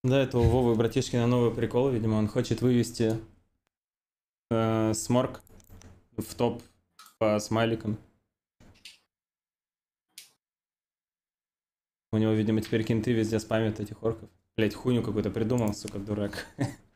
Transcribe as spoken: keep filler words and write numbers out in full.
Да, это у Вовы братишки на новый прикол, видимо, он хочет вывести э, сморк в топ по смайликам. У него, видимо, теперь кенты везде спамят этих орков. Блять, хуйню какую-то придумал, сука, дурак.